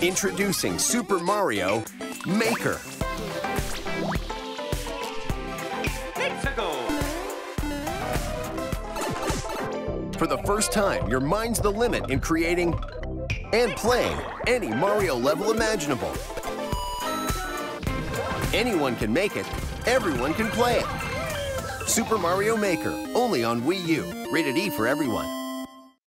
Introducing Super Mario Maker. For the first time, your mind's the limit in creating and playing any Mario level imaginable. Anyone can make it, everyone can play it. Super Mario Maker, only on Wii U. Rated E for everyone.